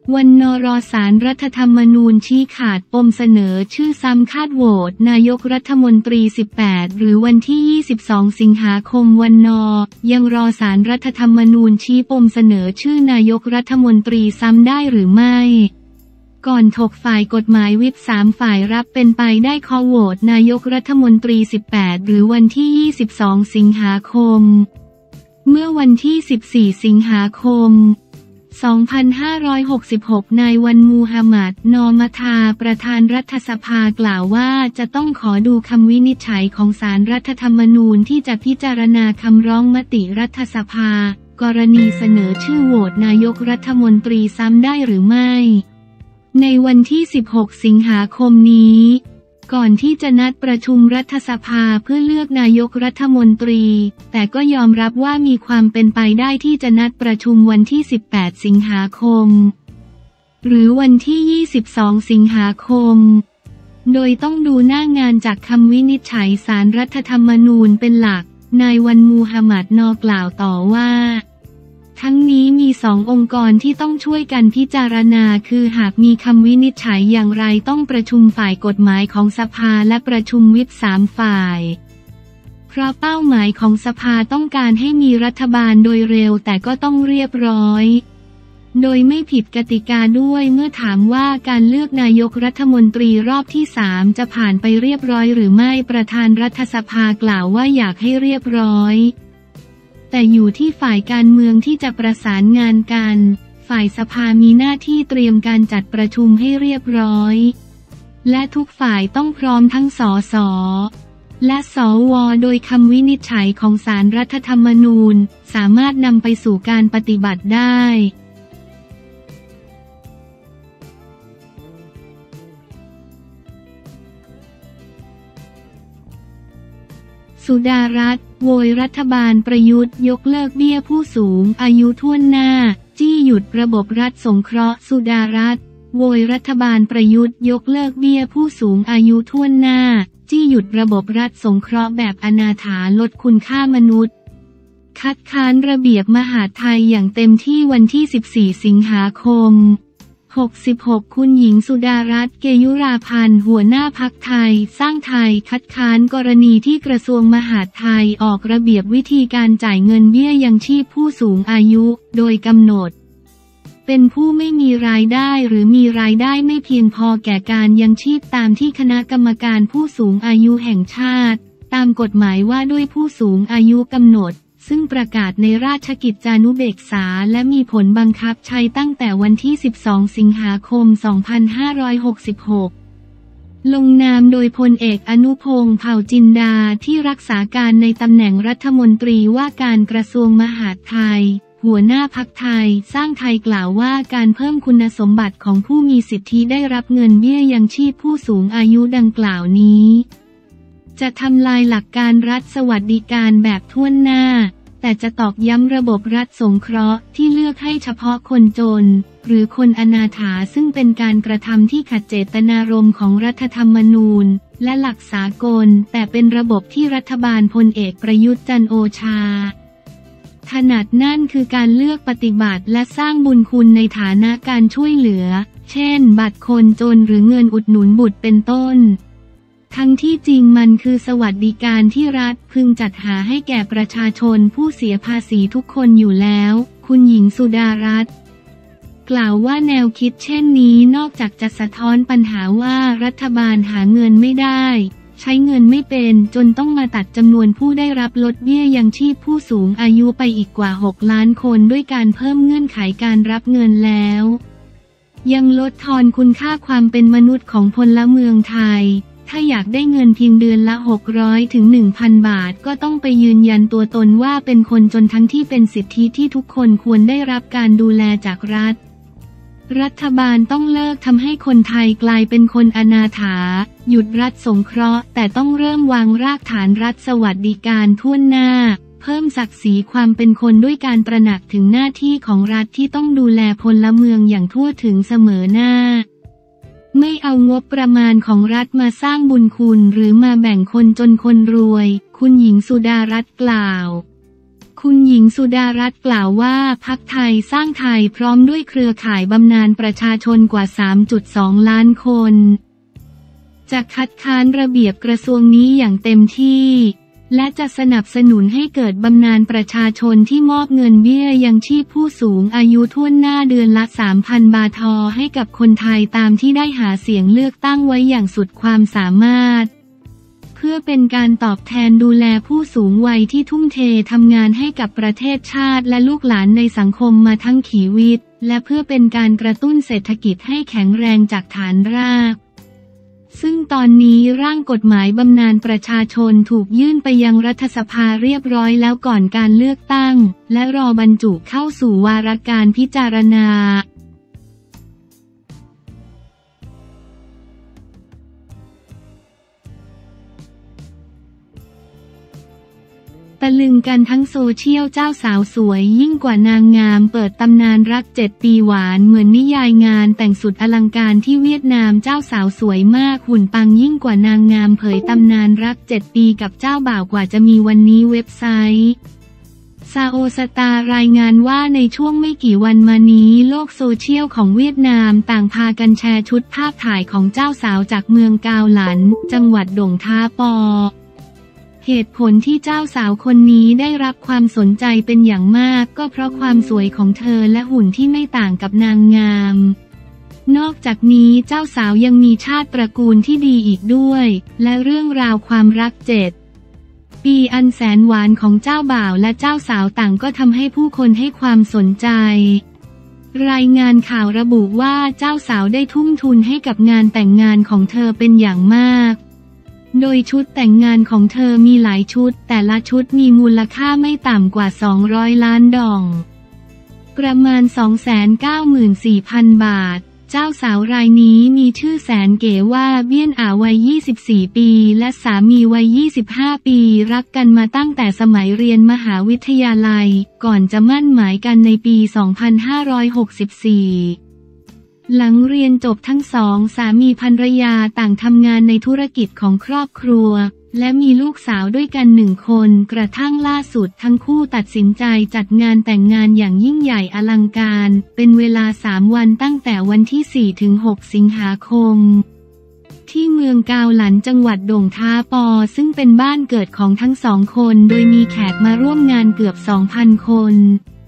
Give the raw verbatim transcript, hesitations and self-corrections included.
วันนรศาลรัฐธรรมนูญชี้ขาดปมเสนอชื่อซ้ำคาดโหวตนายกรัฐมนตรีสิบแปดหรือวันที่ยี่สิบสองสิงหาคมวันนยังรอศาลรัฐธรรมนูญชี้ปมเสนอชื่อนายกรัฐมนตรีซ้ำได้หรือไม่ก่อนถกฝ่ายกฎหมายวิปสามฝ่ายรับเป็นไปได้ขอโหวตนายกรัฐมนตรีสิบแปดหรือวันที่ยี่สิบสองสิงหาคมเมื่อวันที่สิบสี่สิงหาคมสองพันห้าร้อยหกสิบหกนายวันมูฮัมหมัด นอมทาประธานรัฐสภากล่าวว่าจะต้องขอดูคำวินิจฉัยของศาลรัฐธรรมนูญที่จะพิจารณาคำร้องมติรัฐสภากรณีเสนอชื่อโหวตนายกรัฐมนตรีซ้ำได้หรือไม่ในวันที่สิบหกสิงหาคมนี้ก่อนที่จะนัดประชุมรัฐสภาเพื่อเลือกนายกรัฐมนตรีแต่ก็ยอมรับว่ามีความเป็นไปได้ที่จะนัดประชุมวันที่สิบแปดสิงหาคมหรือวันที่ยี่สิบสองสิงหาคมโดยต้องดูหน้างานจากคำวินิจฉัยศาลรัฐธรรมนูญเป็นหลักนายวันมูฮัมหมัด นอกล่าวต่อว่าทั้งนี้มีสององค์กรที่ต้องช่วยกันพิจารณาคือหากมีคำวินิจฉัยอย่างไรต้องประชุมฝ่ายกฎหมายของสภาและประชุมวิปสามฝ่ายเพราะเป้าหมายของสภาต้องการให้มีรัฐบาลโดยเร็วแต่ก็ต้องเรียบร้อยโดยไม่ผิดกติกาด้วยเมื่อถามว่าการเลือกนายกรัฐมนตรีรอบที่สามจะผ่านไปเรียบร้อยหรือไม่ประธานรัฐสภากล่าวว่าอยากให้เรียบร้อยแต่อยู่ที่ฝ่ายการเมืองที่จะประสานงานกันฝ่ายสภามีหน้าที่เตรียมการจัดประชุมให้เรียบร้อยและทุกฝ่ายต้องพร้อมทั้งสสและสวโดยคำวินิจฉัยของศาลรัฐธรรมนูญสามารถนำไปสู่การปฏิบัติได้สุดารัตน์โวยรัฐบาลประยุทธ์ยกเลิกเบี้ยผู้สูงอายุทั่วหน้าจี้หยุดระบบรัฐสงเคราะห์สุดารัตน์โวยรัฐบาลประยุทธ์ยกเลิกเบี้ยผู้สูงอายุทั่วหน้าจี้หยุดระบบรัฐสงเคราะห์แบบอนาถาลดคุณค่ามนุษย์คัดค้านระเบียบมหาดไทยอย่างเต็มที่วันที่สิบสี่สิงหาคมหกสิบหกคุณหญิงสุดารัตน์ เกยุราพันธ์หัวหน้าพรรคไทยสร้างไทยคัดค้านกรณีที่กระทรวงมหาดไทยออกระเบียบวิธีการจ่ายเงินเบี้ยยังชีพผู้สูงอายุโดยกำหนดเป็นผู้ไม่มีรายได้หรือมีรายได้ไม่เพียงพอแก่การยังชีพตามที่คณะกรรมการผู้สูงอายุแห่งชาติตามกฎหมายว่าด้วยผู้สูงอายุกำหนดซึ่งประกาศในราชกิจจานุเบกษาและมีผลบังคับใช้ตั้งแต่วันที่สิบสองสิงหาคมสองพันห้าร้อยหกสิบหกลงนามโดยพลเอกอนุพงษ์เผ่าจินดาที่รักษาการในตำแหน่งรัฐมนตรีว่าการกระทรวงมหาดไทยหัวหน้าพรรคไทยสร้างไทยกล่าวว่าการเพิ่มคุณสมบัติของผู้มีสิทธิได้รับเงินเบี้ยยังชีพผู้สูงอายุดังกล่าวนี้จะทำลายหลักการรัฐสวัสดิการแบบทั่วหน้าแต่จะตอกย้ำระบบรัฐสงเคราะห์ที่เลือกให้เฉพาะคนจนหรือคนอนาถาซึ่งเป็นการกระทำที่ขัดเจตนารมณ์ของรัฐธรรมนูญและหลักสากลแต่เป็นระบบที่รัฐบาลพลเอกประยุทธ์จันทร์โอชาถนัดนั่นคือการเลือกปฏิบัติและสร้างบุญคุณในฐานะการช่วยเหลือเช่นบัตรคนจนหรือเงินอุดหนุนบุตรเป็นต้นทั้งที่จริงมันคือสวัสดิการที่รัฐพึงจัดหาให้แก่ประชาชนผู้เสียภาษีทุกคนอยู่แล้วคุณหญิงสุดารัตน์กล่าวว่าแนวคิดเช่นนี้นอกจากจะสะท้อนปัญหาว่ารัฐบาลหาเงินไม่ได้ใช้เงินไม่เป็นจนต้องมาตัดจำนวนผู้ได้รับลดเบี้ยยังชีพผู้สูงอายุไปอีกกว่าหกล้านคนด้วยการเพิ่มเงื่อนไขการรับเงินแล้วยังลดทอนคุณค่าความเป็นมนุษย์ของพลเมืองไทยถ้าอยากได้เงินเพียงเดือนละหกร้อยถึง หนึ่งพัน บาทก็ต้องไปยืนยันตัวตนว่าเป็นคนจนทั้งที่เป็นสิทธิที่ทุกคนควรได้รับการดูแลจากรัฐรัฐบาลต้องเลิกทำให้คนไทยกลายเป็นคนอนาถาหยุดรัฐสงเคราะห์แต่ต้องเริ่มวางรากฐานรัฐสวัสดิการทั่วหน้าเพิ่มศักดิ์ศรีความเป็นคนด้วยการตระหนักถึงหน้าที่ของรัฐที่ต้องดูแลพลเมืองอย่างทั่วถึงเสมอหน้าไม่เอางบประมาณของรัฐมาสร้างบุญคุณหรือมาแบ่งคนจนคนรวยคุณหญิงสุดารัตน์กล่าวคุณหญิงสุดารัตน์กล่าวว่าพรรคไทยสร้างไทยพร้อมด้วยเครือข่ายบำนาญประชาชนกว่า สามจุดสอง ล้านคนจะคัดค้านระเบียบกระทรวงนี้อย่างเต็มที่และจะสนับสนุนให้เกิดบำนาญประชาชนที่มอบเงินเบี้ยยังชีพผู้สูงอายุทั่วหน้าเดือนละ สามพัน บาทให้กับคนไทยตามที่ได้หาเสียงเลือกตั้งไว้อย่างสุดความสามารถเพื่อเป็นการตอบแทนดูแลผู้สูงวัยที่ทุ่มเททำงานให้กับประเทศชาติและลูกหลานในสังคมมาทั้งชีวิตและเพื่อเป็นการกระตุ้นเศรษฐกิจให้แข็งแรงจากฐานรากซึ่งตอนนี้ร่างกฎหมายบำนาญประชาชนถูกยื่นไปยังรัฐสภาเรียบร้อยแล้วก่อนการเลือกตั้งและรอบรรจุเข้าสู่วาระการพิจารณาตะลึงกันทั้งโซเชียลเจ้าสาวสวยยิ่งกว่านางงามเปิดตำนานรักเจ็ดปีหวานเหมือนนิยายงานแต่งสุดอลังการที่เวียดนามเจ้าสาวสวยมากหุ่นปังยิ่งกว่านางงามเผยตำนานรักเจ็ดปีกับเจ้าบ่าวกว่าจะมีวันนี้เว็บไซต์ซาโอสตารายงานว่าในช่วงไม่กี่วันมานี้โลกโซเชียลของเวียดนามต่างพากันแชร์ชุดภาพถ่ายของเจ้าสาวจากเมืองกาวหลันจังหวัดด่งท้าปอเหตุผลที่เจ้าสาวคนนี้ได้รับความสนใจเป็นอย่างมากก็เพราะความสวยของเธอและหุ่นที่ไม่ต่างกับนางงามนอกจากนี้เจ้าสาวยังมีชาติตระกูลที่ดีอีกด้วยและเรื่องราวความรักเจ็ดปีอันแสนหวานของเจ้าบ่าวและเจ้าสาวต่างก็ทำให้ผู้คนให้ความสนใจรายงานข่าวระบุว่าเจ้าสาวได้ทุ่มทุนให้กับงานแต่งงานของเธอเป็นอย่างมากโดยชุดแต่งงานของเธอมีหลายชุดแต่ละชุดมีมูลค่าไม่ต่ำกว่าสองร้อยล้านดองประมาณ สองแสนเก้าหมื่นสี่พัน บาทเจ้าสาวรายนี้มีชื่อแสนเก๋ว่าเบี้ยนอาวัยยี่สิบสี่ปีและสามีวัยยี่สิบห้าปีรักกันมาตั้งแต่สมัยเรียนมหาวิทยาลัยก่อนจะมั่นหมายกันในปี สองพันห้าร้อยหกสิบสี่หลังเรียนจบทั้งสองสามีภรรยาต่างทำงานในธุรกิจของครอบครัวและมีลูกสาวด้วยกันหนึ่งคนกระทั่งล่าสุดทั้งคู่ตัดสินใจจัดงานแต่งงานอย่างยิ่งใหญ่อลังการเป็นเวลาสามวันตั้งแต่วันที่ สี่ถึงหก สิงหาคมที่เมืองกาวหลันจังหวัดด่งท้าปอซึ่งเป็นบ้านเกิดของทั้งสองคนโดยมีแขกมาร่วมงานเกือบ สองพัน คน